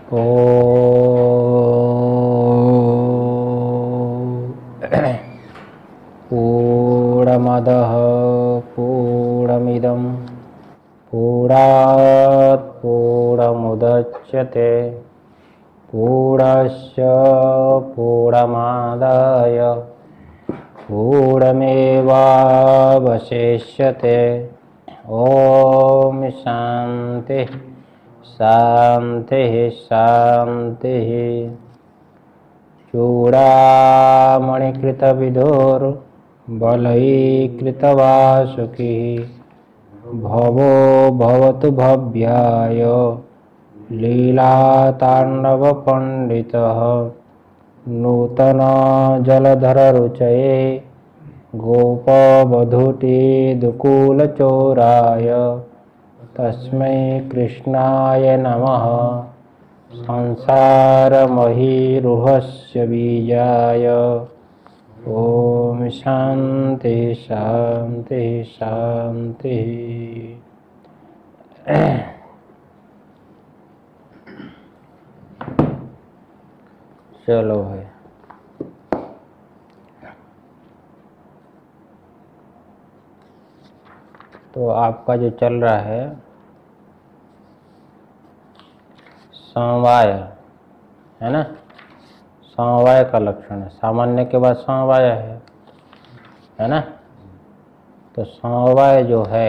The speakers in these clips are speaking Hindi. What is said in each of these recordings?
ओ पूर्णमदः पूर्णमिदं पूर्णात् पूर्णमुदच्यते पूर्णस्य पूर्णमादाय पूर्णमेवावशिष्यते। ओम शांति शांति शांति। चूडामणिकृतविदुर्बलैकृतवासुकिः भवो भवतु भव्याय लीलाताण्डवपण्डितः नूतन जलधररुचये गोपवधूटिदुकूलचोराय तस्मै कृष्णाय नमः। संसारमहीरुहस्य बीजाय ओम शांति शांति शांति। चलो भाई, तो आपका जो चल रहा है समवाय है ना, समवाय का लक्षण है। सामान्य के बाद समवाय है ना। तो समवाय जो है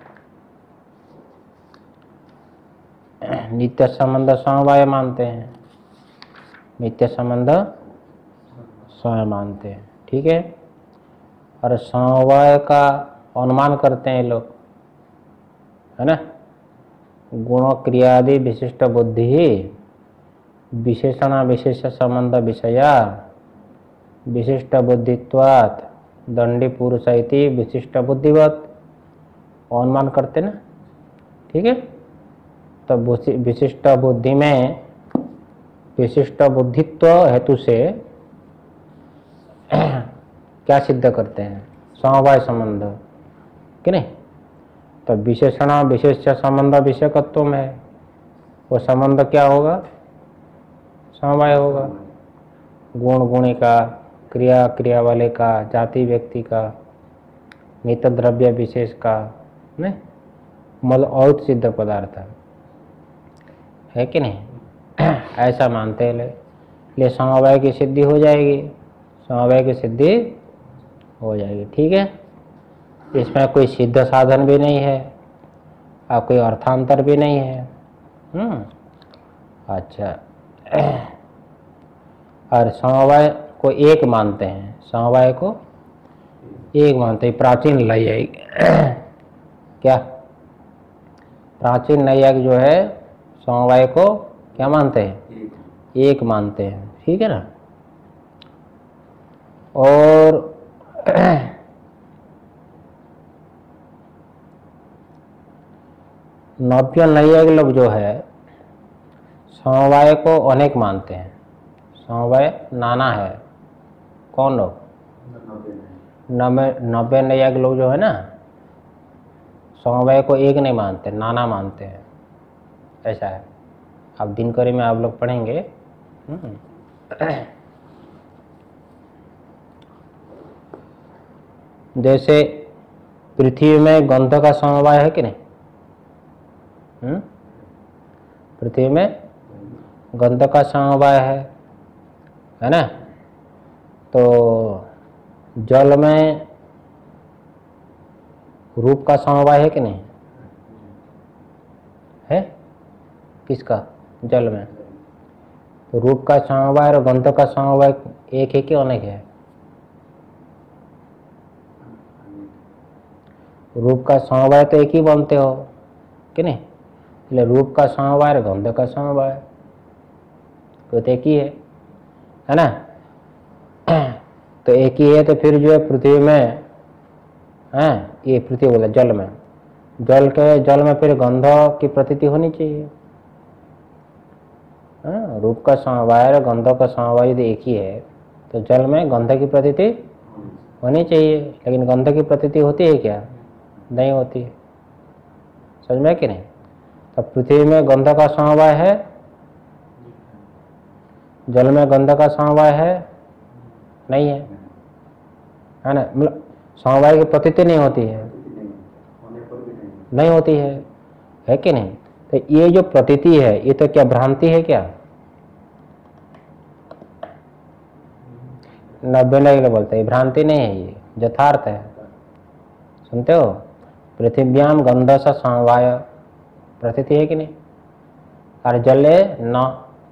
नित्य संबंध समवाय मानते हैं, नित्य संबंध स्वयं मानते हैं, ठीक है। और समवाय का अनुमान करते हैं लोग, है ना। गुण क्रियादि विशिष्ट बुद्धि विशेषण विशेष संबंध विषया विशिष्ट बुद्धित्वात् दंडी पुरुष इति विशिष्ट बुद्धिवत अनुमान करते ना, ठीक है। तो विशिष्ट बुद्धि में विशिष्ट बुद्धित्व हेतु से क्या सिद्ध करते हैं, समवाय संबंध, कि नहीं। तो विशेषण विशेष संबंध विषयकत्व में वो संबंध क्या होगा, समवाय होगा। गुण गुणी का, क्रिया क्रिया वाले का, जाति व्यक्ति का, नित्य द्रव्य विशेष का, नहीं मतलब औत सिद्ध पदार्थ है कि नहीं। ऐसा मानते हैं ले समवाय की सिद्धि हो जाएगी, समवाय की सिद्धि हो जाएगी, ठीक है। इसमें कोई सिद्ध साधन भी नहीं है और कोई अर्थांतर भी नहीं है। अच्छा, और समवाय को एक मानते हैं, समवाय को एक मानते हैं। प्राचीन नैयायिक क्या, प्राचीन नैयायिक जो है समवाय को क्या मानते हैं, एक मानते हैं, ठीक है ना। और नव्य नैयायिक लोग जो है समवाय को अनेक मानते हैं, समवाय नाना है। कौन लोग, नव्य नैयायिक लोग जो है ना समवाय को एक नहीं मानते, नाना मानते हैं, ऐसा है। आप दिनकरी में आप लोग पढ़ेंगे। जैसे पृथ्वी में गंध का समवाय है कि नहीं, पृथ्वी में गंध का समवाय है ना। तो जल में रूप का समवाय है कि नहीं है, किसका, जल में। तो रूप का समवाय और गंध का समवाय एक है कि अनेक है, रूप का समवाय तो एक ही बनते हो कि नहीं। इसलिए रूप का समवाय और गंध का समवाय तो एक ही है ना। तो एक ही है, तो फिर जो है पृथ्वी में है, ये पृथ्वी बोला जल में, जल में फिर गंध की प्रतीति होनी चाहिए। रूप का समवाय और गंध का समवाय यदि एक ही है तो जल में गंध की प्रतीति होनी चाहिए, लेकिन गंध की प्रतीति होती है क्या, नहीं होती, समझ में कि नहीं। तो पृथ्वी में गंध का समवाय है जल में गंध का समवाय है? नहीं है, है ना? मतलब समवाय की प्रतीति नहीं होती है, नहीं होती है कि नहीं? तो ये जो प्रतीति है ये तो क्या भ्रांति है क्या? 90 बोलते हैं, भ्रांति नहीं है, ये यथार्थ है। सुनते हो? पृथिव्याम गंध सा समवाय प्रतीति है कि नहीं? और जले न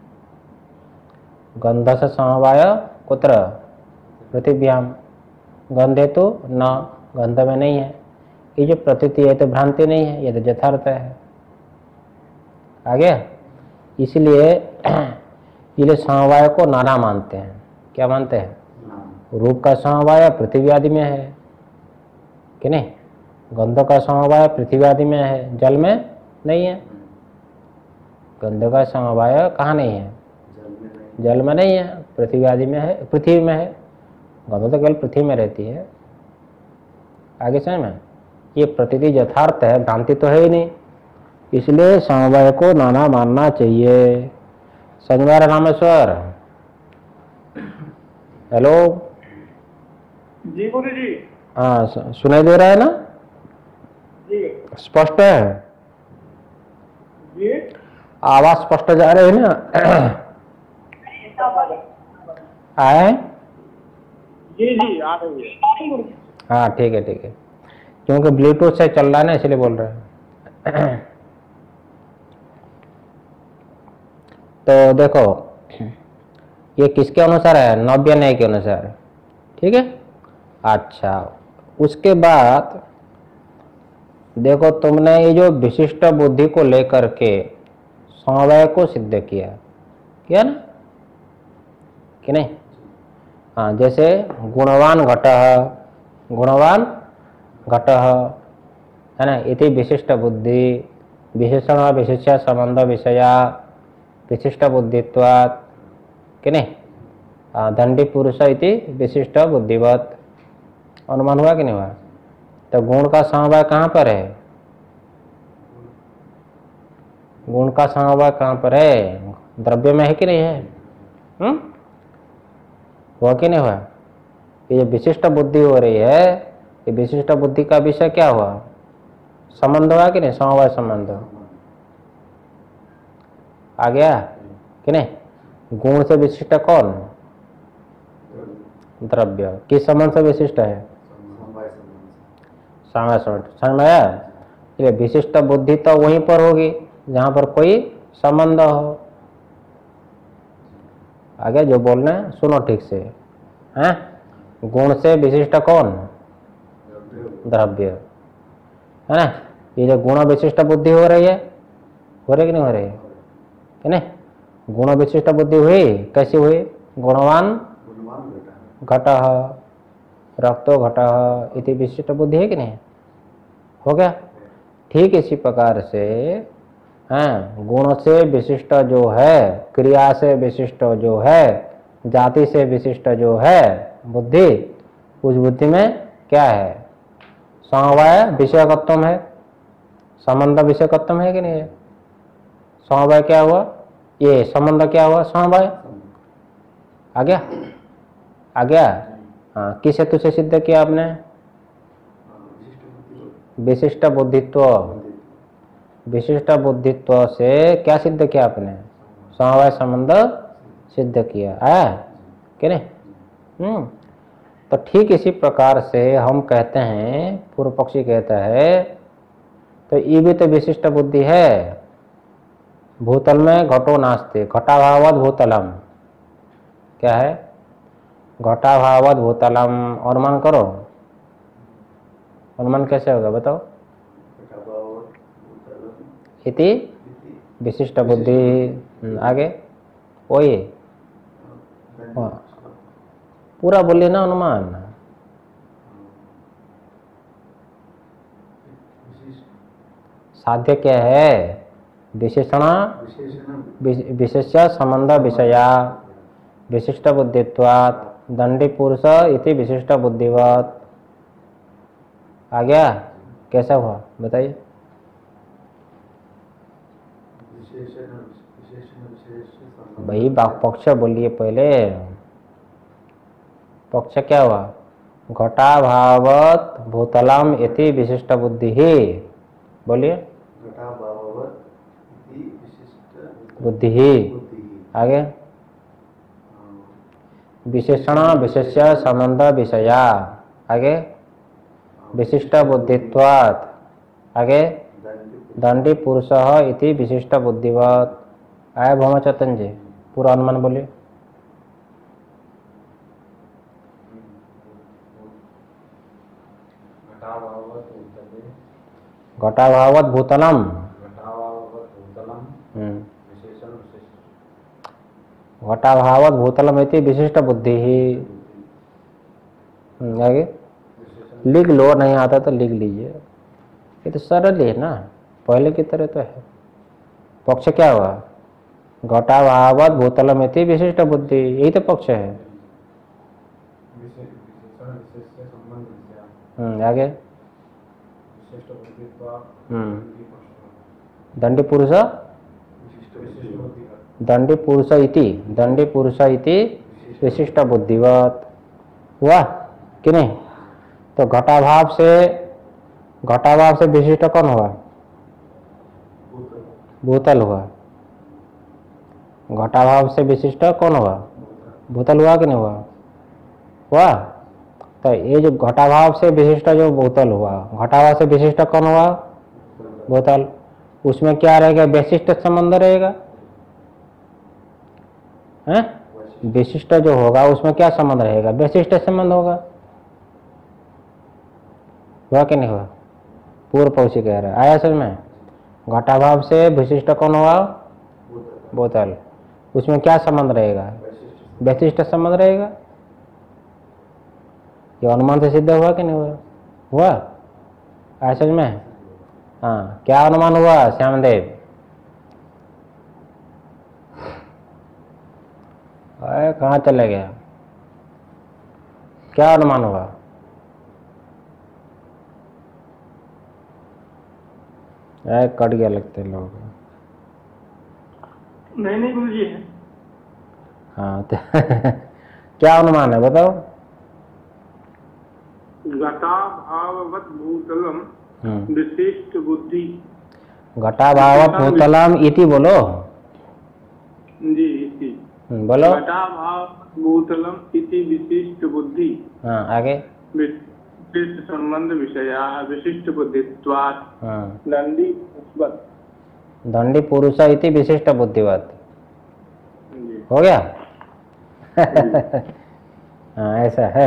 गंध सा समवाय कुत्र? पृथिव्याम। गंधे तो न, गंध में नहीं है। ये जो प्रतीति है तो भ्रांति नहीं है, ये तो यथार्थ है। आगे इसलिए ये समवाय को नाना मानते हैं। क्या मानते हैं? रूप का समवाय पृथ्वी आदि में है कि नहीं? गंध का समवाय पृथ्वी आदि में है, जल में नहीं है। गंध का समवाय कहाँ नहीं है? जल में नहीं है, पृथ्वी आदि में है, पृथ्वी में है। गंध तो केवल पृथ्वी में रहती है। आगे समझ में? ये प्रतीति यथार्थ है, भ्रांति तो है ही नहीं, इसलिए समवाय को नाना मानना चाहिए। शनिवार रामेश्वर, हेलो जी गुरु जी। हाँ, सुनाई दे रहा है ना? जी स्पष्ट है? जी आवाज स्पष्ट जा रही है ना? आए? जी जी आ रही है। हाँ ठीक है ठीक है, क्योंकि ब्लूटूथ से चल रहा है ना, इसलिए बोल रहे हैं। तो देखो ये किसके अनुसार है? नव्य न्याय के अनुसार, ठीक है। अच्छा, उसके बाद देखो तुमने ये जो विशिष्ट बुद्धि को लेकर के समवाय को सिद्ध किया ना कि नहीं? हाँ, जैसे गुणवान घटः है ना, इति विशिष्ट बुद्धि, विशेषण विशेष्य संबंध विषया विशिष्ट बुद्धित्वात् कि नहीं? दंडी पुरुष इति विशिष्ट बुद्धिवत। अनुमान हुआ कि नहीं हुआ? तो गुण का समवाय कहाँ पर है? गुण का समवाय कहाँ पर है? द्रव्य में है कि नहीं है? हुआ कि नहीं हुआ? ये जो विशिष्ट बुद्धि हो रही है, ये विशिष्ट बुद्धि का विषय क्या हुआ? संबंध हुआ कि नहीं? समवाय संबंध आ गया कि नहीं? गुण से विशिष्ट कौन? द्रव्य। किस संबंध से विशिष्ट है? समवाय संबंध। समझ में आया? ये विशिष्ट बुद्धि तो वहीं पर होगी जहां पर कोई संबंध हो। आगे जो बोलना है सुनो ठीक से, हैं? गुण से विशिष्ट कौन? द्रव्य, है ना? ये जो गुण विशिष्ट बुद्धि हो रही है, हो रही कि नहीं हो रही है कि नहीं? गुण विशिष्ट बुद्धि हुई, कैसी हुई? गुणवान घटः रक्तो घटः इति विशिष्ट बुद्धि है कि नहीं? हो गया। ठीक इसी प्रकार से गुण से विशिष्ट जो है, क्रिया से विशिष्ट जो है, जाति से विशिष्ट जो है बुद्धि, उस बुद्धि में क्या है? समवाय विषयकत्व है, संबंध विषयकत्व है कि नहीं है? समवाय क्या हुआ? ये संबंध क्या हुआ? समवाय आ गया, आ गया। हाँ, किस हेतु से सिद्ध किया आपने? विशिष्ट बुद्धित्व। विशिष्ट बुद्धित्व से क्या सिद्ध किया आपने? समवाय संबंध सिद्ध किया है कि नहीं? तो ठीक इसी प्रकार से हम कहते हैं, पूर्व पक्षी कहता है, तो ये भी तो विशिष्ट बुद्धि है। भूतल में घटो नास्ते, घटाभावद भूतलम। क्या है? घटाभावद भूतलम। अनुमान करो, अनुमान कैसे होगा बताओ? इति विशिष्ट बुद्धि। आगे वही पूरा बोलिए ना अनुमान। साध्य क्या है? विशेषण विशेष्य संबंध विषया विशिष्ट बुद्धित्वात् दंडी पुरुष इति विशिष्ट बुद्धिवत। आ गया? कैसा हुआ बताइए? भाई पक्ष बोलिए पहले। पक्ष क्या हुआ? घटाभावत भूतलम इति विशिष्ट बुद्धि ही। बोलिए। बुद्धि ही। आगे विशेषण विशेष्य संबंध विषया। आगे विशिष्ट बुद्धित्वात्। आगे दंडी पुरुषः इति विशिष्ट बुद्धिवत्। आया भौम चेतन जी, पूरा अनुमान बोलिए। घटाभावत भूतलम। घटाभावत भूतलम इति विशिष्ट बुद्धि ही। आगे लिख लो, नहीं आता तो लिख लीजिए। ये तो सरल है ना, पहले की तरह तो है। पक्ष क्या हुआ? घटाभावत भूतलम इति विशिष्ट बुद्धि, यही तो पक्ष है। आगे दंडी पुरुष, दंडी पुरुष इति, दंडी पुरुष इति विशिष्ट बुद्धिवत हुआ कि नहीं? तो घटाभाव से विशिष्ट कौन हुआ? भूतल हुआ। घटाभाव से विशिष्ट कौन हुआ? भूतल हुआ कि नहीं हुआ? हुआ। तो ये जो घटाभाव से विशिष्ट जो भूतल हुआ, घटाभाव से विशिष्ट कौन हुआ? भूतल। उसमें क्या रहेगा? वैशिष्ट संबंध रहेगा। हैं? विशिष्ट जो होगा उसमें क्या संबंध रहेगा? वैशिष्ट संबंध होगा। हुआ कि नहीं हुआ? पूर्व पक्षी कह रहा है। आया समझ में? घटाभाव से विशिष्ट कौन हुआ? भूतल। उसमें क्या संबंध रहेगा? वैशिष्ट संबंध रहेगा। ये अनुमान से सिद्ध हुआ कि नहीं हुआ? हुआ। आया समझ में? हाँ, क्या अनुमान हुआ श्यामदेव? कहाँ चले गया? क्या अनुमान हुआ? कट गया लगते लोग। नहीं गुरुजी। हाँ तो क्या अनुमान है बताओ? घटाभाववत् भूतलम विशिष्ट बुद्धि। घटाभावत भूतलम इति बोलो जी। इति बोलो। घटाभाववत् भूतलम इति विशिष्ट बुद्धि। हाँ आगे विशिष्ट संबंध विषया विशिष्ट बुद्धित्वात्। हाँ दंडी पुरुषवत्। दंडी पुरुष इति विशिष्ट बुद्धिवत। हो गया? हाँ ऐसा है।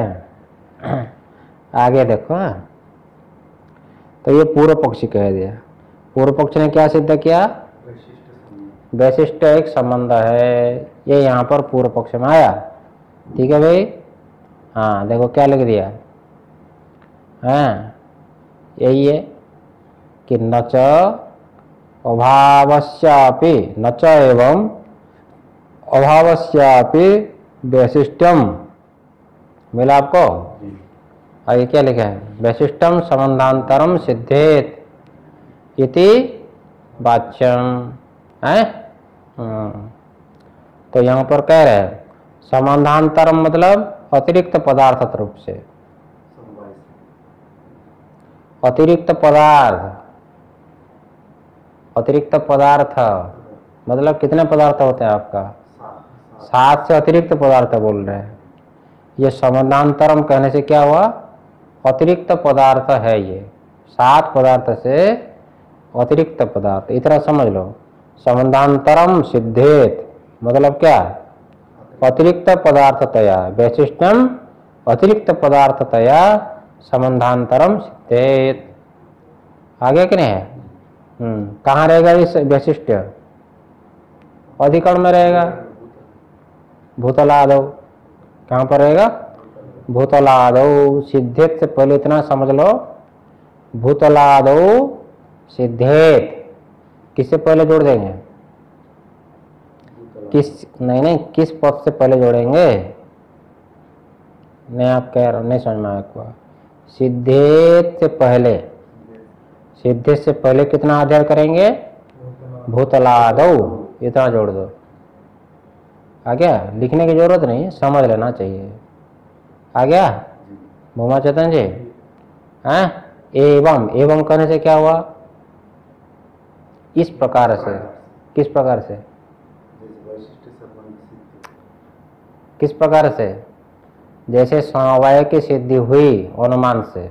आगे देखो। तो ये पूर्व पक्षी कह दिया। पूर्व पक्ष ने क्या सिद्ध किया? वैशिष्ट एक संबंध है। ये यहाँ पर पूर्व पक्ष में आया। ठीक है भाई? हाँ देखो क्या लिख दिया। हाँ यही है कि न च अभावस्यापि, न च एवं अभावस्यापि वैशिष्ट्यम। मिला आपको? आगे क्या लिखा है? वैशिष्टम संबंधांतरम सिद्धेत इति वाच्यम है। तो यहाँ पर कह रहे हैं संबंधांतरम मतलब अतिरिक्त पदार्थ रूप से। अतिरिक्त पदार्थ, अतिरिक्त पदार्थ मतलब कितने पदार्थ होते हैं आपका? 7 से अतिरिक्त पदार्थ बोल रहे हैं। ये संबंधांतरम कहने से क्या हुआ? अतिरिक्त पदार्थ है। ये 7 पदार्थ से अतिरिक्त पदार्थ, इतना समझ लो। संबंधांतरम सिद्धेत मतलब क्या? अतिरिक्त पदार्थतया वैशिष्ट्यम, अतिरिक्त पदार्थतया संबंधांतरम सिद्धेत। आगे कि नहीं है? कहाँ रहेगा इस वैशिष्ट? अधिकरण में रहेगा। भूतलादौ। कहाँ पर रहेगा? भूतलादौ। सिद्धेत से पहले इतना समझ लो, भूतलादौ सिद्धेत किससे पहले जोड़ देंगे? किस नहीं किस पद से पहले जोड़ेंगे? नहीं आप कह रहे हो, नहीं समझ में आया। सिद्धेत से पहले, सिद्धेत से पहले कितना अध्ययन करेंगे? भूतलादौ, इतना जोड़ दो। आ गया? लिखने की जरूरत नहीं, समझ लेना चाहिए। आ गया भूमा चेतन जी? हैं? एवं, एवं करने से क्या हुआ? इस प्रकार से। किस प्रकार से? किस प्रकार से? जैसे समवाय की सिद्धि हुई अनुमान से,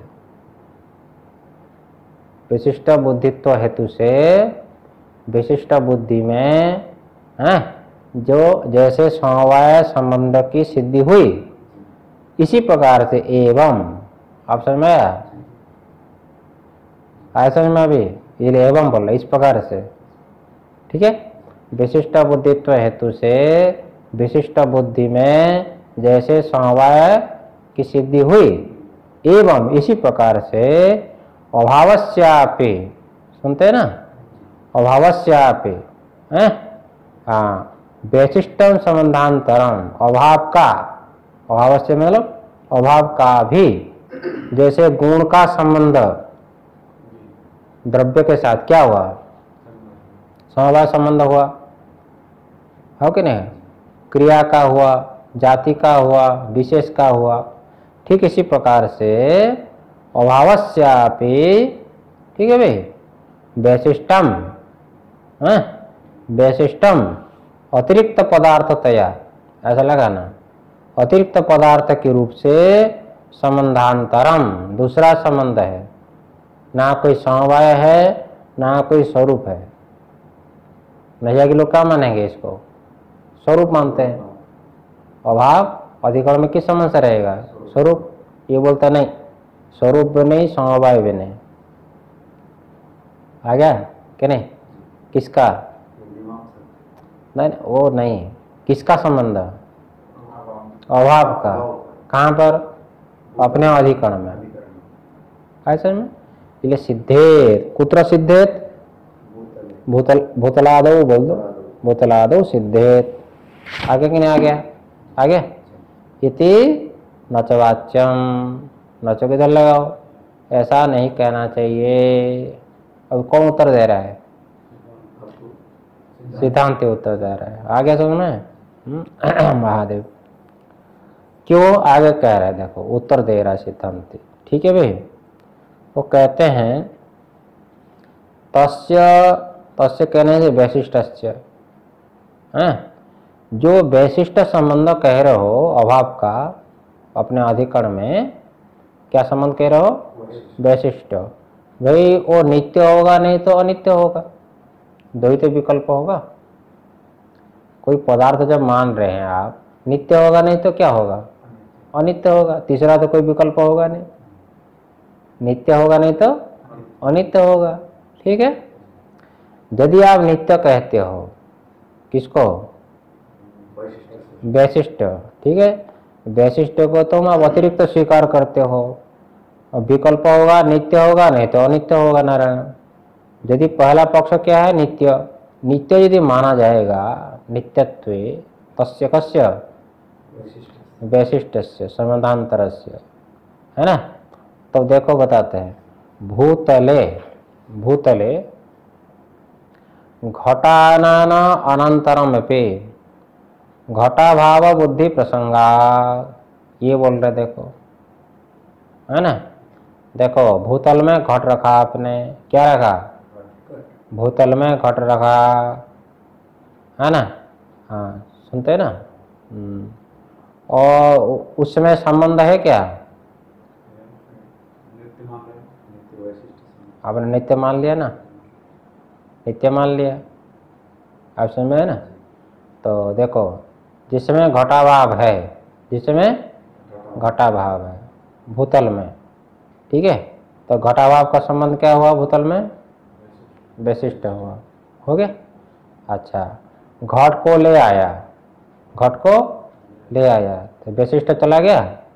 विशिष्ट बुद्धित्व हेतु से विशिष्ट बुद्धि में है जो जैसे समवाय संबंध की सिद्धि हुई, इसी प्रकार से एवं। आप समझ में आया? आया समझ में? अभी ये एवं बोल रहा, इस प्रकार से। ठीक है? विशिष्ट बुद्धित्व हेतु से विशिष्ट बुद्धि में जैसे समवाय की सिद्धि हुई, एवं इसी प्रकार से अभावस्यापि, सुनते हैं ना? अभावस्यापि, हैं? हाँ, वैशिष्टम संबंधांतरम, अभाव का, अभावस्य मतलब अभाव का भी, जैसे गुण का संबंध द्रव्य के साथ क्या हुआ? समवाय संबंध हुआ, हो कि नहीं? क्रिया का हुआ, जाति का हुआ, विशेष का हुआ। ठीक इसी प्रकार से अभावस्यापि, ठीक है भाई, वैशिष्टम, वैशिष्टम अतिरिक्त पदार्थतया, ऐसा लगाना, अतिरिक्त पदार्थ के रूप से संबंधांतरम, दूसरा संबंध है, ना कोई समवाय है ना कोई स्वरूप है। नैया के लोग क्या मानेंगे? इसको स्वरूप मानते हैं। अभाव अधिकरण में किस संबंध से रहेगा? स्वरूप। ये बोलता नहीं, स्वरूप भी नहीं समवाय भी नहीं। आ गया कि नहीं? किसका? नहीं, वो नहीं, किसका संबंध? अभाव का। कहाँ पर? अपने अधिकरण में। ऐसे में इसलिए सिद्धेत, कुत्र सिद्धेत? भूतलादौ बोल दो, भूतलादौ सिद्धेत। आगे कि नहीं? आ गया? आगे इति नचवाच्यम, नचो किधर लगाओ? ऐसा नहीं कहना चाहिए। अब कौन उत्तर दे रहा है? सिद्धांत उत्तर दे रहा है। आगे समझ में? महादेव क्यों आगे कह रहा है? देखो उत्तर दे रहा है सिद्धांत। ठीक है भाई? वो कहते हैं तस्य, तस्य कहने से वैशिष्टस्य, जो वैशिष्ट संबंध कह रहे हो अभाव का अपने अधिकरण में, क्या संबंध कह रहे हो? वैशिष्ट। भाई वो नित्य होगा नहीं तो अनित्य होगा, दो ही तो विकल्प होगा। कोई पदार्थ जब मान रहे हैं आप, नित्य होगा नहीं तो क्या होगा? अनित्य होगा। तीसरा तो कोई विकल्प होगा नहीं, नित्य होगा नहीं तो अनित्य होगा। ठीक है? यदि आप नित्य कहते हो, किसको? वैशिष्ट। ठीक है? वैशिष्ट को तुम आप अतिरिक्त स्वीकार करते हो, और विकल्प होगा नित्य होगा नहीं तो अनित्य होगा। नारायण, यदि पहला पक्ष क्या है? नित्य। नित्य यदि माना जाएगा, नित्यत्वे तस्य कस्य? वैशिष्टस्य संबंधांतरस्य, है ना? तो देखो बताते हैं, भूतले, भूतले घटानान अनंतरमपि घटाभाव बुद्धि प्रसंगा, ये बोल रहे। देखो, है ना? देखो भूतल में घट रखा आपने, क्या रखा? भूतल में घट रखा, है ना? हाँ, सुनते हैं ना? और उसमें संबंध है क्या? आपने नित्य मान लिया ना, नित्य मान लिया। आप समझ में है ना? तो देखो, जिसमें घटाभाव है, जिसमें घटाभाव है भूतल में, ठीक है, तो घटाभाव का संबंध क्या हुआ? भूतल में वैशिष्ट हुआ। हो गया? अच्छा, घट को ले आया, घट को ले आया तो वैशिष्ट चला गया?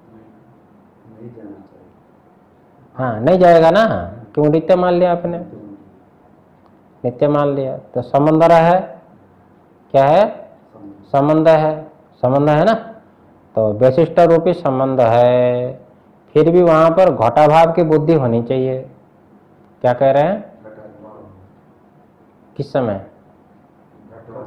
हाँ, नहीं जाएगा ना, क्यों? नित्य मान लिया आपने, नित्य मान लिया तो संबंध रहा है। क्या है? संबंध है, संबंध है ना? तो वैशिष्ट रूपी संबंध है, फिर भी वहां पर घटाभाव की बुद्धि होनी चाहिए। क्या कह रहे हैं? किस समय?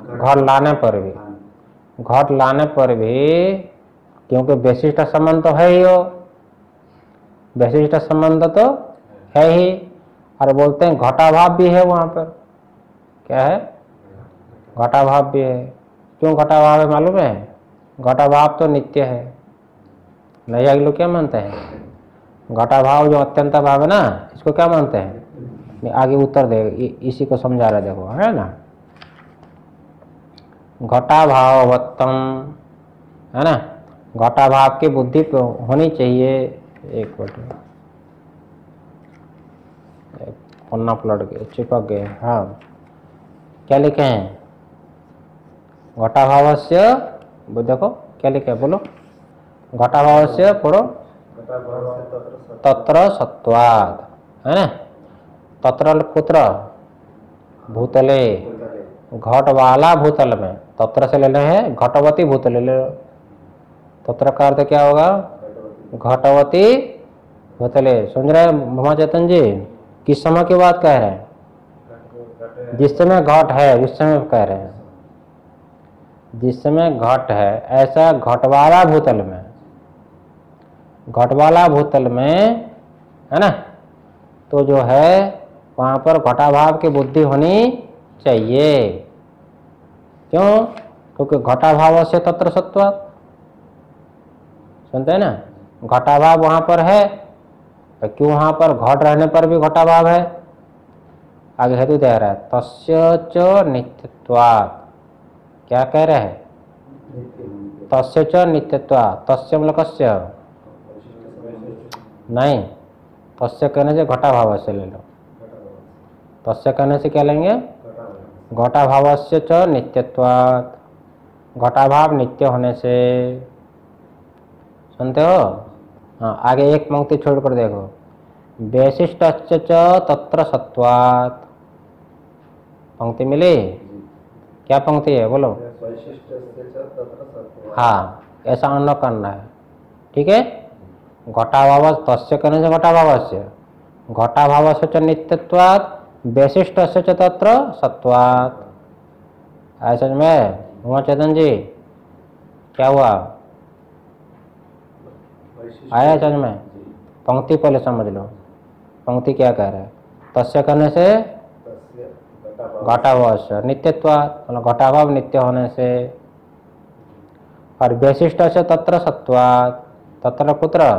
घट लाने पर भी, घट लाने पर भी, क्योंकि विशिष्ट संबंध तो है ही, हो विशिष्ट संबंध तो है ही। और बोलते हैं घटाभाव भी है वहां पर। क्या है? घटाभाव भी है। क्यों घटाभाव है मालूम है? घटाभाव तो नित्य है। नैयायिक लोग क्या मानते हैं? घटाभाव जो अत्यंत भाव है ना, इसको क्या मानते हैं? आगे उत्तर दे, इसी को समझा रहे, देखो है ना। घटाभावत्तम है ना, घटाभाव की बुद्धि होनी चाहिए। एक मिनट, पन्ना पलट गए, चिपक गए। हाँ, क्या लिखे हैं? घटाभावस्य, देखो क्या लिखे, बोलो। घटाभावस्य पढ़ो। तत्र सत्वात्, है ना। तत्र पुत्र भूतले, घट वाला भूतल में, तत्र से लेना है घटवती भूतले ले लो। तत्र का अर्थ क्या होगा? घटवती भूतले। समझ रहे हैं भमा चेतन जी? किस समय की बात कह रहे हैं? जिस समय घट है उस समय कह रहे हैं। जिस समय घट है, ऐसा घटवाला भूतल में, घटवाला भूतल में, है ना, तो जो है वहां पर घटाभाव की बुद्धि होनी चाहिए। क्यों? क्योंकि घटाभाव से तत्र सत्वात्, सुनते हैं ना, घटाभाव वहां पर है, तो क्यों वहां पर घट रहने पर भी घटाभाव है? आगे हेतु दे रहा है, तस्य च नित्यत्वात्। क्या कह रहे हैं? तस्य च नित्यत्वात्। तस्य मतलब कस्य? नहीं, तस्य कहने से घटाभाव से ले लो। तस्य कहने से क्या लेंगे? घटाभावस्य च नित्यत्वात्, घटाभाव नित्य होने से। सुनते हो? हाँ, आगे एक पंक्ति छोड़कर देखो, वैशिष्टस्य च तत्र सत्वात्। पंक्ति मिली? क्या पंक्ति है बोलो? हाँ, ऐसा अन्न करना है, ठीक है। घटाभाव तस्य कहने से घटाभावस्य, घटाभावस्य च नित्यत्वात्, वैशिष्टस्य च तत्र सत्वात्। आया समझ में उमा चेतन जी? क्या हुआ? आया समझ में? पंक्ति पहले समझ लो, पंक्ति क्या कह रहा है? तस्य कहने से घटाभावस्य नित्यत्वात्, मतलब घटाभाव नित्य होने से। और वैशिष्ट से तत्र सत्वात्, तत्र पुत्र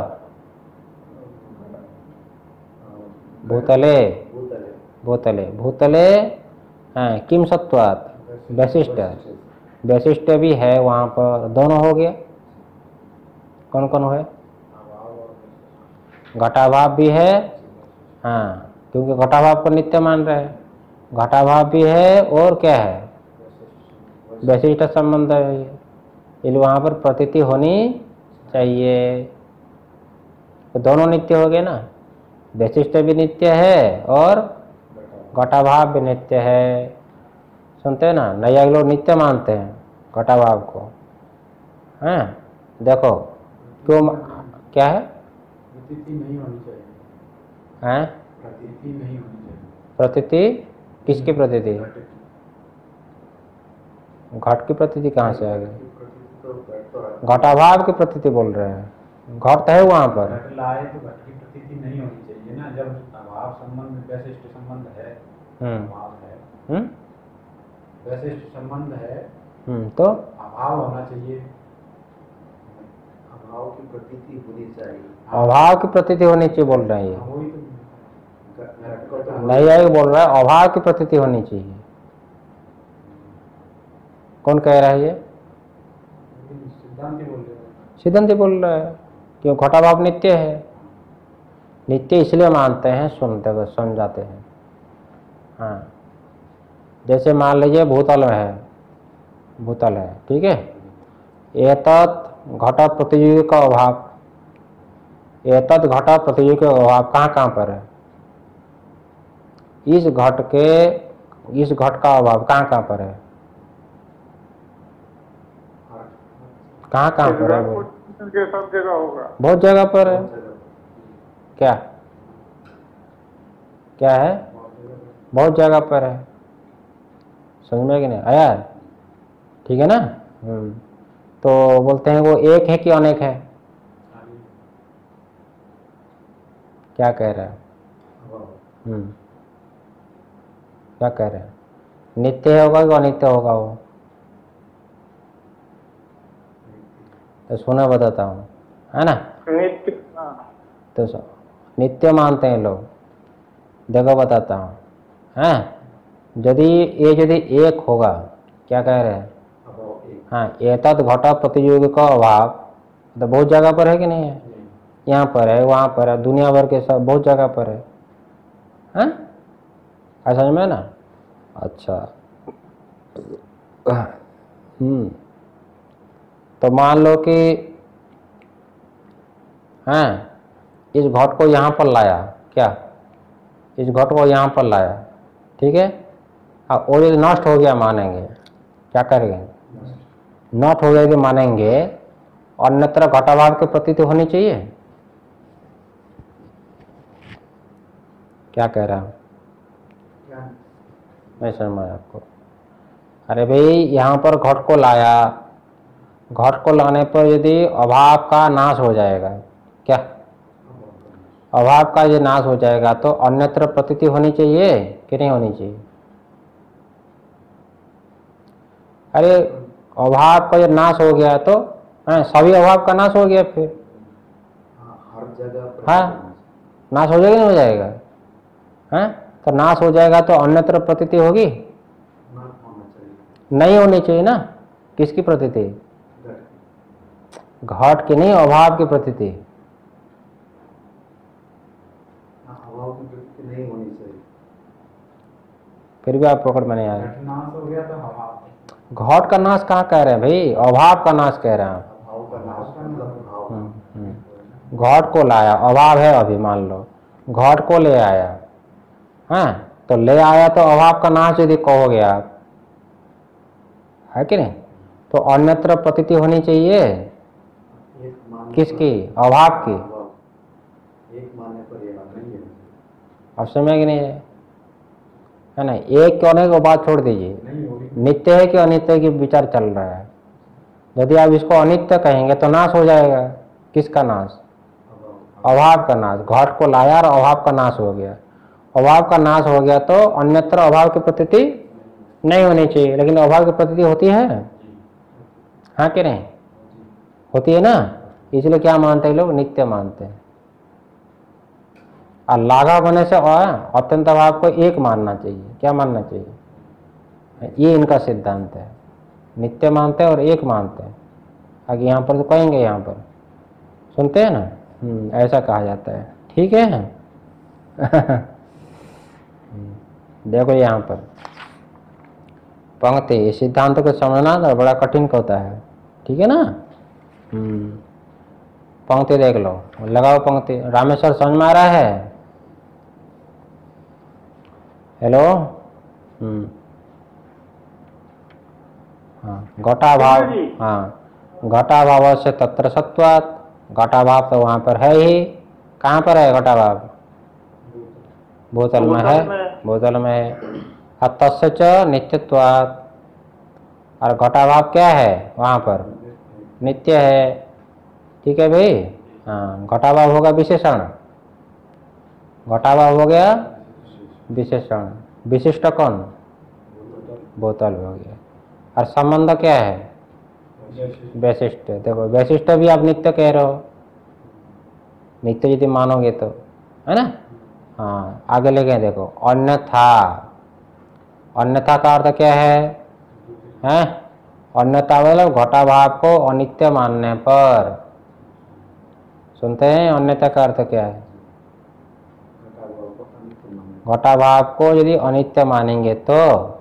भूतले, भूतले, भूतले किम सत्वात्, वैशिष्ट, वैशिष्ट भी है वहां पर, दोनों हो गया। कौन कौन है? घटाभाव भी है, हाँ, क्योंकि घटाभाव को नित्य मान रहे हैं। घटाभाव भी है और क्या है? वैशिष्ट संबंध है, इसलिए वहां पर प्रतीति होनी चाहिए। तो दोनों नित्य हो गए ना, वैशिष्ट भी नित्य है और घटाभाव भी नित्य है। सुनते हैं ना, नैयायिक लोग नित्य मानते हैं घटाभाव को, हैं? देखो क्यों, क्या है? प्रतीति नहीं होनी चाहिए। हैं? प्रतीति नहीं होनी चाहिए। प्रतीति किसकी प्रतीति? घट की प्रतीति कहाँ से आ गई? घटाभाव की प्रतीति बोल रहे हैं, घट है वहां पर। घट लाए तो घट की प्रतीति नहीं होनी चाहिए ना, जब अभाव संबंध वैशिष्ट संबंध है, अभाव है, वैशिष्ट संबंध है, तो अभाव होना चाहिए, अभाव की प्रतीति होनी चाहिए। अभाव की प्रतीति होनी चाहिए बोल रहे हैं ये, तो नहीं आएगा बोल रहा है अभाव की प्रतीति होनी चाहिए। कौन कह रहा है ये? सिद्धांति बोल रहे हैं। सिद्धांति बोल रहा है, क्यों? घटाभाव नित्य है, नित्य इसलिए मानते हैं, सुनते हुए समझाते हैं। हाँ, जैसे मान लीजिए भूतल है, भूतल है, ठीक है, एतत् घट प्रतियोगी का अभाव, एतत् घट प्रतियोगी का अभाव कहाँ कहाँ पर है? इस घट के, इस घट का अभाव कहाँ कहाँ पर है? कहाँ कहाँ पर है? सब जगह होगा, बहुत जगह पर है। क्या क्या है? बहुत जगह पर है। समझ में कि नहीं आया? ठीक है ना। तो बोलते हैं वो एक है कि अनेक है? क्या कह रहे हैं? क्या कह रहे हैं? नित्य होगा कि अनित्य होगा वो? तो सुना बताता हूँ, है ना। नित्य। तो नित्य मानते हैं लोग। देखो बताता हूँ, हैं। यदि एक होगा, क्या कह रहे हैं? हाँ, एतद घट प्रतियोगी का अभाव तो बहुत जगह पर है कि नहीं है? यहाँ पर है, वहाँ पर है, दुनिया भर के सब बहुत जगह पर है, हैं? समझ में ना। अच्छा। तो मान लो कि हैं, इस घट को यहाँ पर लाया, क्या इस घट को यहाँ पर लाया, ठीक है। और ये नष्ट हो गया मानेंगे, क्या करेंगे? नष्ट हो गया कि मानेंगे अन्यत्र घटाभाव के प्रतीति होनी चाहिए। क्या कह रहा हूँ? मैं समझ आपको। अरे भाई, यहाँ पर घट को लाया, घट को लाने पर यदि अभाव का नाश हो जाएगा, क्या अभाव का ये नाश हो जाएगा तो अन्यत्र प्रतीति होनी चाहिए कि नहीं होनी चाहिए? अरे अभाव का ये नाश हो गया तो सभी अभाव का नाश हो गया, फिर हर जगह हाँ नाश हो जाएगा नहीं हो जाएगा? हैं, तो नाश हो जाएगा तो अन्यत्र प्रतीति होगी? नहीं होनी चाहिए ना। किसकी प्रतीति? घट की नहीं, अभाव की प्रतीति। अभाव की प्रतीति नहीं होनी चाहिए। फिर भी आप पकड़ में नहीं आए। नाश हो गया तो अभाव। घट का नाश कहाँ कह रहे हैं भाई? अभाव का नाश कह रहे हैं। अभाव का नाश का मतलब घट को लाया, अभाव है अभी, मान लो घट को ले आया, हाँ, तो ले आया तो अभाव का नाश यदि कहोगे आप, है कि नहीं? तो अन्यत्र प्रतीति होनी चाहिए किसकी? अभाव की। एक मानने पर ये नहीं है। अब समझ कि नहीं है ना। एक क्यों नहीं को बात छोड़ दीजिए, नित्य है कि अनित्य की विचार चल रहा है। यदि आप इसको अनित्य कहेंगे तो नाश हो जाएगा। किसका नाश? अभाव का नाश। घट को लाया और अभाव का नाश हो गया। अभाव का नाश हो गया तो अन्यत्र अभाव की प्रतीति नहीं होनी चाहिए, लेकिन अभाव की प्रतीति होती है, हाँ कि नहीं? होती है ना। इसलिए क्या मानते हैं लोग? नित्य मानते हैं। और लाघव होने से अत्यंत अभाव को एक मानना चाहिए। क्या मानना चाहिए? ये इनका सिद्धांत है। नित्य मानते हैं और एक मानते हैं। आगे यहाँ पर तो कहेंगे, यहाँ पर सुनते हैं ना, ऐसा कहा जाता है, ठीक है। देखो यहाँ पर पंक्ति, सिद्धांत को समझना तो बड़ा कठिन होता है, ठीक है ना। पंक्ति देख लो, लगाओ पंक्ति। रामेश्वर समझ में आ रहा है? हेलो। हाँ, घटाभाव, हाँ, घटाभाव से तत्र सत्वात्। घटाभाव तो वहाँ पर है ही। कहाँ पर है घटाभाव? भूतल में है, भूतल में है। और तस्य च नित्यत्वात्। और घटाभाव क्या है वहाँ पर? नित्य है, ठीक है भाई। हाँ, घटाभाव होगा विशेषण, घटाभाव हो गया विशेषण। विशिष्ट कौन? बोतल हो गया। और संबंध क्या है? वैशिष्ट। देखो वैशिष्ट भी आप नित्य कह रहे हो, नित्य यदि मानोगे तो, है ना। हाँ, आगे लेके देखो, अन्यथा। अन्यथा का अर्थ क्या है? हैं, अन्यथा मतलब घटाभाव को अनित्य मानने पर। सुनते हैं अन्यथा का अर्थ क्या है? घटाभाव को यदि अनित्य मानेंगे तो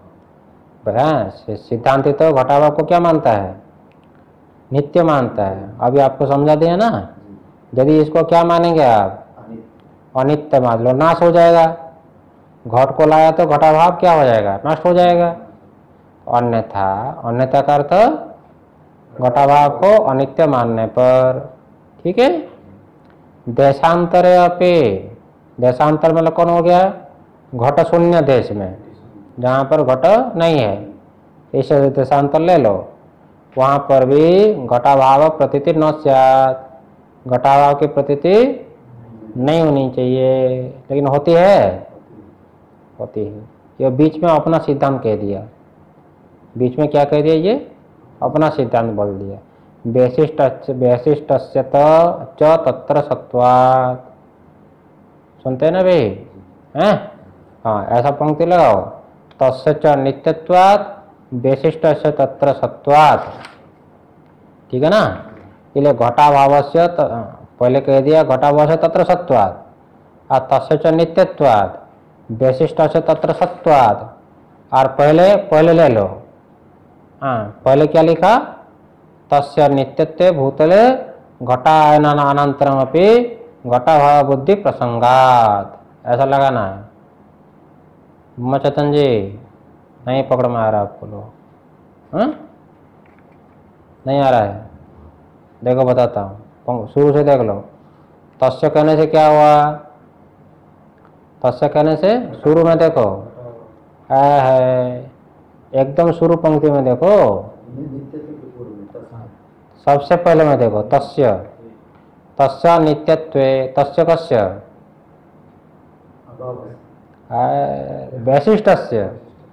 सिद्धांति तो घटाभाव को क्या मानता है? नित्य मानता है। अभी आपको समझा दिया ना। यदि इसको क्या मानेंगे आप? अनित्य मान लो, नाश हो जाएगा। घट को लाया तो घटाभाव क्या हो जाएगा? नष्ट हो जाएगा। अन्यथा, अन्यथा का अर्थ घटाभाव को अनित्य मानने पर, ठीक है। देशांतरे अपि, देशांतर मतलब कौन हो गया? घट शून्य देश में, जहाँ पर घट नहीं है, इसे देशांतर ले लो। वहां पर भी घटाभाव प्रतीति न स्यात्, घटाभाव की प्रतीति नहीं होनी चाहिए, लेकिन होती है, होती है। ये बीच में अपना सिद्धांत कह दिया, बीच में क्या कह दिया, ये अपना सिद्धांत बोल दिया। वैशिष्टस्य च तत्र सत्वात्, सुनते हैं ना भाई, हैं? हाँ, ऐसा पंक्ति लगाओ, तस्य च नित्यत्वात् वैशिष्टस्य तत्र सत्वात्, ठीक है ना। इसलिए घटाभावस्य पहले कह दिया घटाभावस्य तत्र सत्वात्, और तस्य च नित्यत्वात् वैशिष्टस्य तत्र सत्वात्, और पहले ले लो, हाँ, पहले क्या लिखा, तस्य नित्यत्वे भूतले घटायनानन्तरमपि घटाभाव बुद्धि प्रसंगात, ऐसा लगाना है। चेतन जी नहीं पकड़ में आ रहा आपको लोग, हाँ? नहीं आ रहा है, देखो बताता हूँ, शुरू से देख लो। तस्य कहने से क्या हुआ, तस्य कहने से शुरू में देखो है, एकदम शुरू पंक्ति में देखो, सबसे पहले में देखो, तस्य, तस्य नित्यत्वे, तस्य कस्य, वैशिष्टस्य,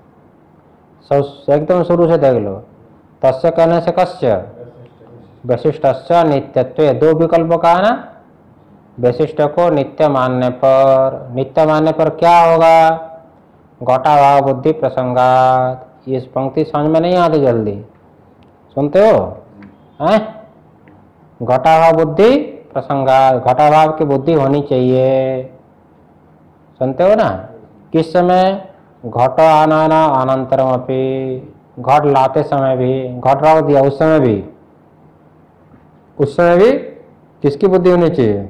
एकदम शुरू से देख लो, तस्य कहने से कस्य, वैशिष्टस्य नित्यत्वे, दो विकल्प का है ना, वैशिष्ट को नित्य मानने पर क्या होगा, घटाभाव बुद्धि प्रसंगात। इस पंक्ति समझ में नहीं आती जल्दी, सुनते हो हैं? घटाभाव बुद्धि प्रसंगात, घटाभाव की बुद्धि होनी चाहिए, सुनते हो ना। किस समय, घट आना अनंतरम अपि, घट लाते समय भी, घट रख दिया उस समय भी किसकी बुद्धि होनी चाहिए,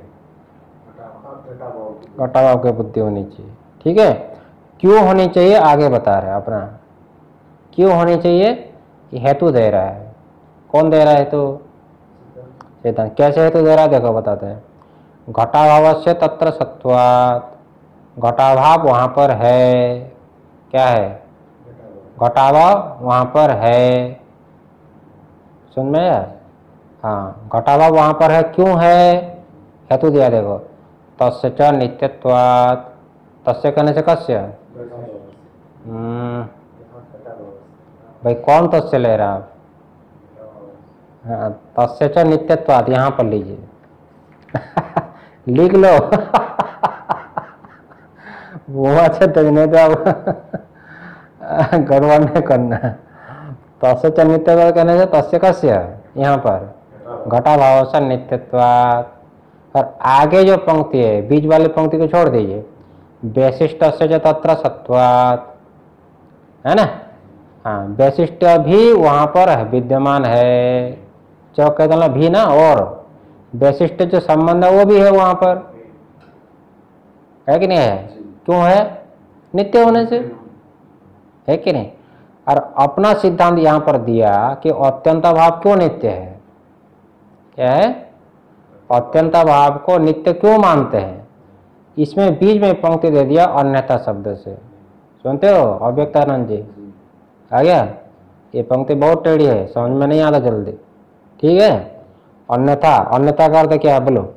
घटाभाव की बुद्धि होनी चाहिए, ठीक है। क्यों होनी चाहिए आगे बता रहे हैं अपना, क्यों होनी चाहिए, हेतु दे रहा है। कौन दे रहा है हेतु, चेतन। कैसे हेतु दे रहा है देखो बताते हैं। घटाभावस्य तत्र सत्वात्, घटाभाव वहां पर है, क्या है, घटाभाव वहां पर है, सुन में यार, हाँ, घटाभाव वहां पर है, क्यों है, हेतु दिया देखो, तस्य च नित्यत्वात्, तस्य कहने से कस्य, भाई कौन तस्य ले रहा आप, हाँ, तस्य च नित्यत्वात् यहाँ पर लीजिए लिख लो वो अच्छा तजने तो अब गड़बड़ नहीं करना। तस्य च नित्यत्वात् कहने से तस्य कस्य, यहाँ पर घटाभाव से नित्यत्वात्, और आगे जो पंक्ति है बीच वाली पंक्ति को छोड़ दीजिए, वैशिष्टस्य च तत्र सत्वात्, है ना। हाँ, वैशिष्ट भी वहां पर है, विद्यमान है, चौक कह देना भी ना, और वैशिष्ट जो संबंध है वो भी है वहां पर, है कि नहीं है, क्यों है, नित्य होने से, है कि नहीं। और अपना सिद्धांत यहां पर दिया कि अत्यंत भाव क्यों नित्य है, क्या है, अत्यंत भाव को नित्य क्यों मानते हैं, इसमें बीच में पंक्ति दे दिया अन्यथा शब्द से, सुनते हो अव्यक्तानंद जी, आ गया। ये पंक्ति बहुत टेढ़ी है, समझ में नहीं आता जल्दी, ठीक है। अन्यथा, अन्यथा का अर्थ क्या है बोलो,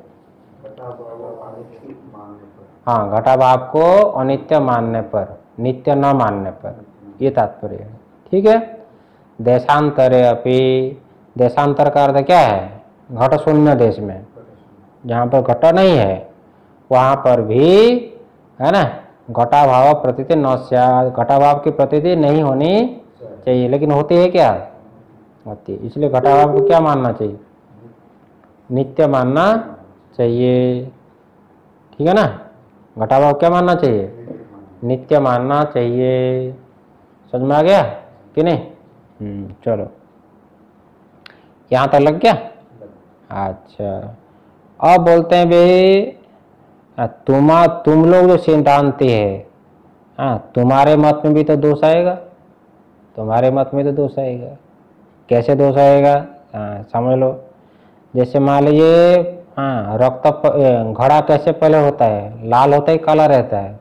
हाँ, घटाभाव को अनित्य मानने पर, नित्य न मानने पर, ये तात्पर्य है, ठीक है। देशांतरे अपि, देशांतर का अर्थ क्या है, घट शून्य देश में, जहाँ पर घट नहीं है वहां पर भी, है ना, घटाभाव प्रतीति न स्यात्, घटाभाव की प्रतीति नहीं होनी चाहिए, लेकिन होती है क्या, होती है। इसलिए घटाभाव को क्या मानना चाहिए, नित्य मानना चाहिए, ठीक है ना। घटाभाव क्या मानना चाहिए, नित्य मानना चाहिए, समझ में आ गया कि नहीं। चलो यहाँ तक लग गया। अच्छा, अब बोलते हैं भाई तुम लोग जो सिद्धांती है, हाँ, तुम्हारे मत में भी तो दोष आएगा, तुम्हारे मत में तो दोष आएगा। कैसे दोष आएगा, हाँ, समझ लो। जैसे मान लीजिए, हाँ, रक्त घड़ा कैसे पहले होता है, लाल होता है काला रहता है,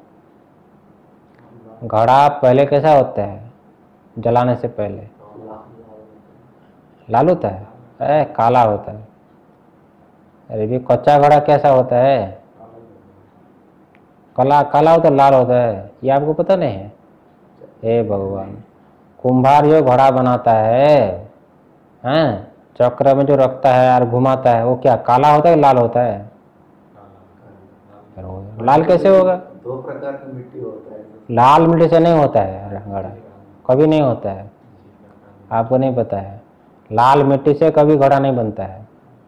घड़ा पहले कैसा होता है, जलाने से पहले, लाल होता है, काला होता है। अरे भी कच्चा घड़ा कैसा होता है? काला काला होता है, लाल होता है, ये आपको पता नहीं है? हे भगवान, कुम्हार जो घड़ा बनाता है, हैं, चक्र में जो रखता है और घुमाता है, वो क्या काला होता है लाल होता है? लाल कैसे होगा? दो प्रकार की मिट्टी होता है। लाल मिट्टी से नहीं होता है घड़ा, कभी नहीं होता है। आपको नहीं पता है, लाल मिट्टी से कभी घड़ा नहीं बनता है।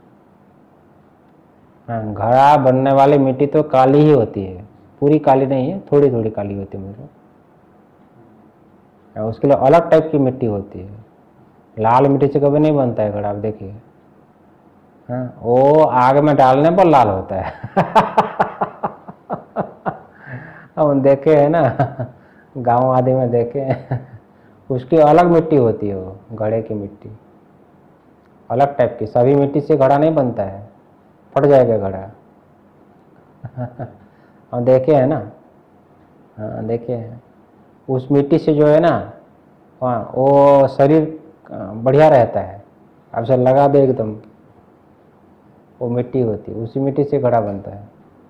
हाँ, घड़ा बनने वाली मिट्टी तो काली ही होती है, पूरी काली नहीं है, थोड़ी थोड़ी काली होती है मतलब। उसके लिए अलग टाइप की मिट्टी होती है, लाल मिट्टी से कभी नहीं बनता है घड़ा। आप देखिए, हाँ, वो आग में डालने पर लाल होता है। हम देखे है ना, गांव आदि में देखे, उसकी अलग मिट्टी होती है, वो घड़े की मिट्टी अलग टाइप की। सभी मिट्टी से घड़ा नहीं बनता है, फट जाएगा घड़ा। हम देखे है ना, हाँ देखे हैं। उस मिट्टी से जो है ना, हाँ, वो शरीर बढ़िया रहता है। आप से लगा दे एकदम, वो मिट्टी होती है, उसी मिट्टी से घड़ा बनता है।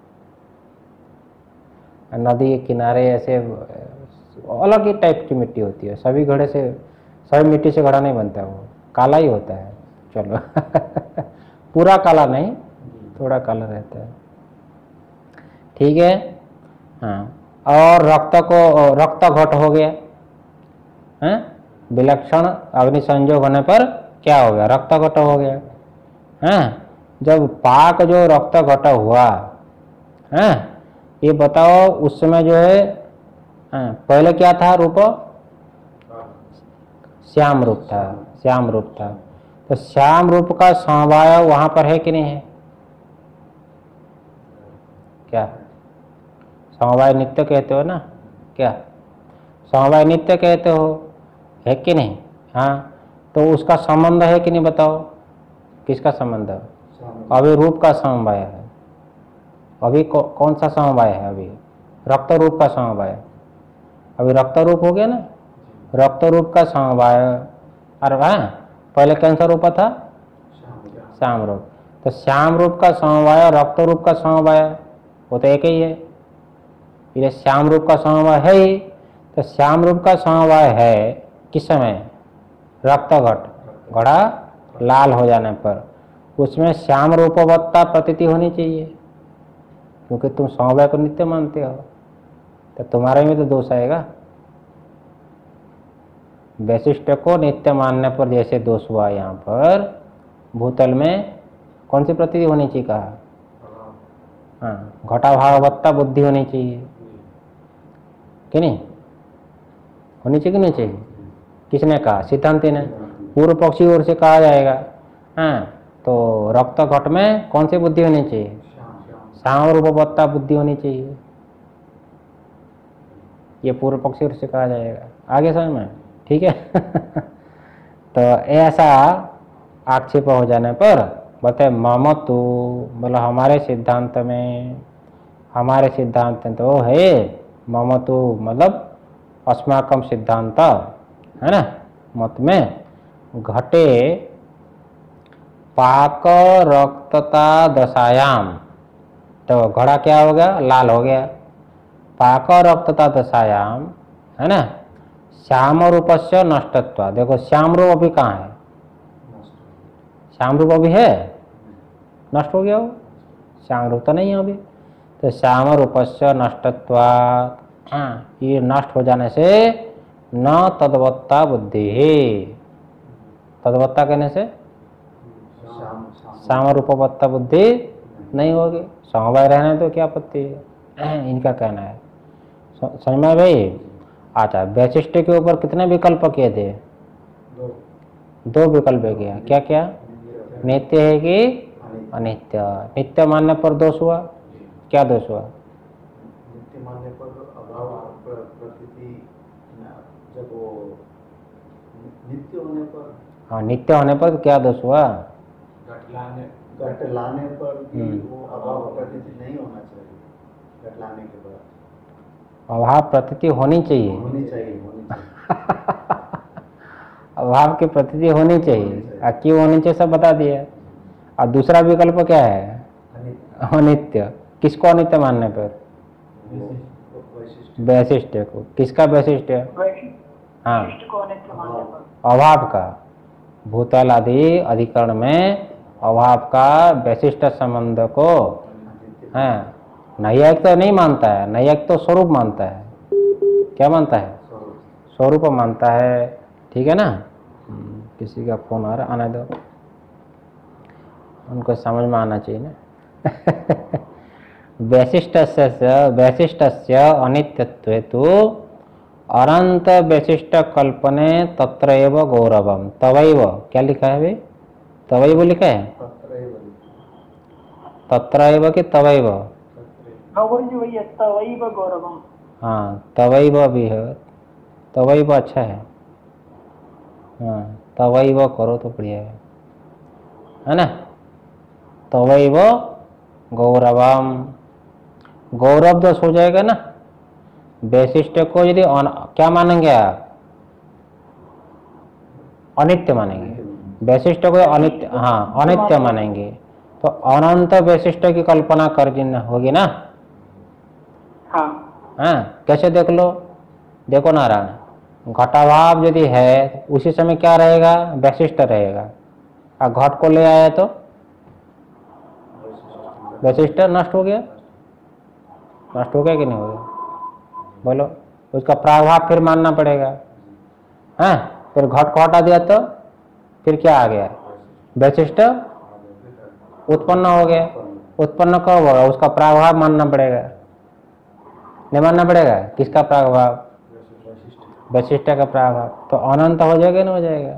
नदी के किनारे ऐसे अलग ही टाइप की मिट्टी होती है। सभी घड़े से, सभी मिट्टी से घड़ा नहीं बनता है, वो काला ही होता है। चलो पूरा काला नहीं, थोड़ा काला रहता है, ठीक है। हाँ, और रक्त घट हो गया, हैं, विलक्षण अग्नि संयोग होने पर क्या हो गया? रक्त घट हो गया, हैं। जब पाक जो रक्त घट हुआ, हैं, ये बताओ उस समय जो है, पहले क्या था रूप? श्याम रूप था, श्याम रूप था। तो श्याम रूप का समवाय वहां पर है कि नहीं है? क्या समवाय नित्य कहते हो ना? क्या समवाय नित्य कहते हो, है कि नहीं? हाँ, तो उसका संबंध है कि नहीं बताओ? किसका संबंध है? अभी रूप का समवाय है। अभी कौन सा समवाय है? अभी रक्त रूप का समवाय। अभी रक्त रूप हो गया ना, रक्त रूप का समवाय। और पहले कौन सा रूप था? श्याम रूप। तो श्याम रूप का समवाय और रक्त रूप का समवाय वो तो एक ही है, ये श्याम रूप का समवाय है ही। तो श्याम रूप का समवाय है किस समय? रक्त घट, घड़ा लाल हो जाने पर उसमें श्याम रूपवत्ता प्रतीति होनी चाहिए, क्योंकि तुम समवाय को नित्य मानते हो, तो तुम्हारे में तो दोष आएगा। वैशिष्ट को नित्य मानने पर जैसे दोष हुआ, यहाँ पर भूतल में कौन सी प्रतीति होनी चाहिए कहा? हाँ, घटाभाववत्ता बुद्धि होनी चाहिए कि नहीं? होनी चाहिए कि नहीं चाहिए? किसने कहा? सिद्धांति ने। पूर्व पक्षी ओर से कहा जाएगा, हाँ, तो रक्त घट में कौन सी बुद्धि होनी चाहिए? श्याम रूपवत्ता बुद्धि होनी चाहिए, ये पूर्व पक्षी ओर से कहा जाएगा। आगे समझ में, ठीक है। तो ऐसा आक्षेप हो जाने पर बताए ममतु, बोला हमारे सिद्धांत में, हमारे सिद्धांत में तो है ममतु, मतलब अस्माकम सिद्धांत है ना, मत में घटे पाक रक्तता दशायाम, तो घड़ा क्या हो गया? लाल हो गया। पाक रक्तता दशायाम, है ना, श्याम रूपस्य नष्टत्व। देखो श्याम रूप अभी कहाँ है? श्याम रूप अभी है? नष्ट हो गया वो, श्याम रूप तो नहीं है अभी। तो श्याम रूपस्य नष्टत्व, ये नष्ट हो जाने से न तद्वत्ता बुद्धि, तद्वत्ता कहने से श्याम रूपवत्ता बुद्धि नहीं होगी। समवाय रहने तो क्या आपत्ति है, इनका कहना है। समझ में भाई? अच्छा, वैशिष्ट के ऊपर कितने विकल्प किए थे? दो विकल्प किया। क्या क्या? नित्य है कि अनित्य? नित्य मानने पर दोष हुआ, क्या दोष हुआ? नित्य मानने पर अभाव प्रतीति, जब वो नित्य होने पर, हाँ, नित्य होने पर क्या दोष हुआ? घट लाने पर भी वो अभाव प्रतीति नहीं होना चाहिए। घट लाने के बाद अभाव प्रतीति होनी चाहिए, होनी चाहिए। अभाव की प्रतीति होनी चाहिए, क्यों होनी चाहिए सब बता दिया। और दूसरा विकल्प क्या है? अनित्य। किसको अनित्य मानने पर? वैशिष्ट्य को। किसका वैशिष्ट्य? हाँ, अभाव का। भूतल आदि अधिकरण में अभाव का वैशिष्ट संबंध को नैयायिक तो नहीं मानता है, नैयायिक तो स्वरूप मानता है। क्या मानता है? स्वरूप मानता है। ठीक है ना। किसी का फोन आ रहा, आने दो, उनको समझ में आना चाहिए ना। वैशिष्टस्य अनित्यत्वे तु अनंत वैशिष्ट कल्पने तत्र एव गौरवम। तवैव, क्या लिखा है भाई? तवैव लिखा है? तत्र एव कि तवैव? तवैव गौरवम। हाँ, तवैव भी है, तवैव अच्छा है। हाँ, तवैव करो तो बढ़िया है ना। तवैव गौरवम। गौरव दोष हो जाएगा ना। वैशिष्ट को यदि क्या मानेंगे आप? अनित्य मानेंगे। वैशिष्ट को अनित्य, हाँ अनित्य मानेंगे, तो अनंत वैशिष्ट की कल्पना कर होगी ना। हाँ, कैसे देख लो, देखो नारायण, घटाभाव यदि है उसी समय क्या रहेगा? वैशिष्ट रहेगा। और घट को ले आया तो वैशिष्ट नष्ट हो गया। नष्ट हो गया कि नहीं हो गया? बोलो। उसका प्रागभाव फिर मानना पड़ेगा। हाँ, फिर घट को हटा दिया तो फिर क्या आ गया? वैशिष्ट उत्पन्न हो गया। उत्पन्न कब होगा? उसका प्रागभाव मानना पड़ेगा। नहीं मानना पड़ेगा? किसका प्रागभाव? वैशिष्ट का प्रागभाव। तो अनंत हो जाएगा, नहीं हो जाएगा?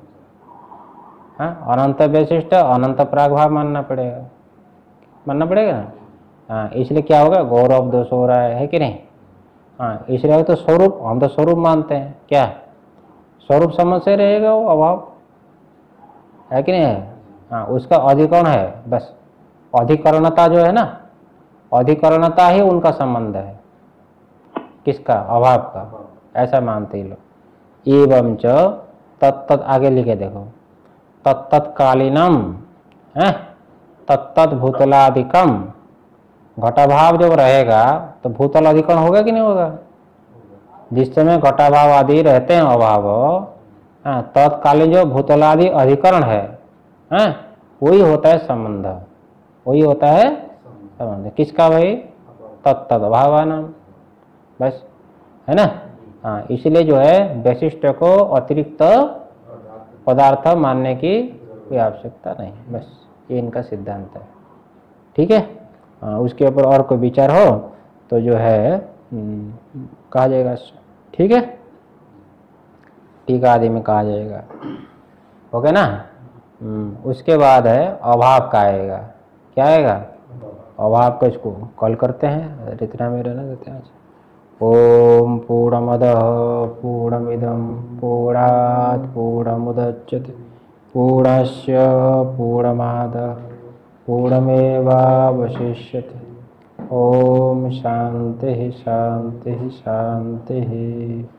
हाँ, अनंत वैशिष्ट अनंत प्रागभाव मानना पड़ेगा, मानना पड़ेगा ना। हाँ, इसलिए क्या होगा? गौरव दोष हो रहा है कि नहीं? हाँ, इसलिए तो स्वरूप, हम तो स्वरूप मानते हैं। क्या स्वरूप समझ से रहेगा वो अभाव, है कि नहीं है? हाँ, उसका अधिकरण है बस। अधिकरणता जो है ना, अधिकरणता ही उनका संबंध है। किसका? अभाव का। ऐसा मानते ही लोग। एवं च तत्त, आगे लिखे देखो, तत्तत्कालीनम है तत्त भूतलादिकम। घटाभाव जब रहेगा तो भूतल अधिकरण होगा कि नहीं होगा? जिस समय घटाभाव आदि रहते हैं अभाव, तत्कालीन जो भूतलादि अधिकरण है, वही होता है संबंध। वही होता है संबंध। किसका भाई? तत्त भावानाम। बस, है ना। हाँ, इसलिए जो है वैशिष्ट को अतिरिक्त पदार्थ मानने की कोई आवश्यकता नहीं। बस ये इनका सिद्धांत है। ठीक है। उसके ऊपर और कोई विचार हो तो जो है कहा जाएगा। ठीक है, टीका आदि में कहा जाएगा। ओके ना। उसके बाद है अभाव का आएगा। क्या आएगा? अभाव का। इसको कॉल करते हैं, इतना में रहना देते हैं। ओम पूर्णमदः पूर्णमिदं पूर्णात् पूर्णमुदच्यते पूर्णस्य पूर्णमादाय पूर्णमेवावशिष्यते। ओम शांति शांति शांति।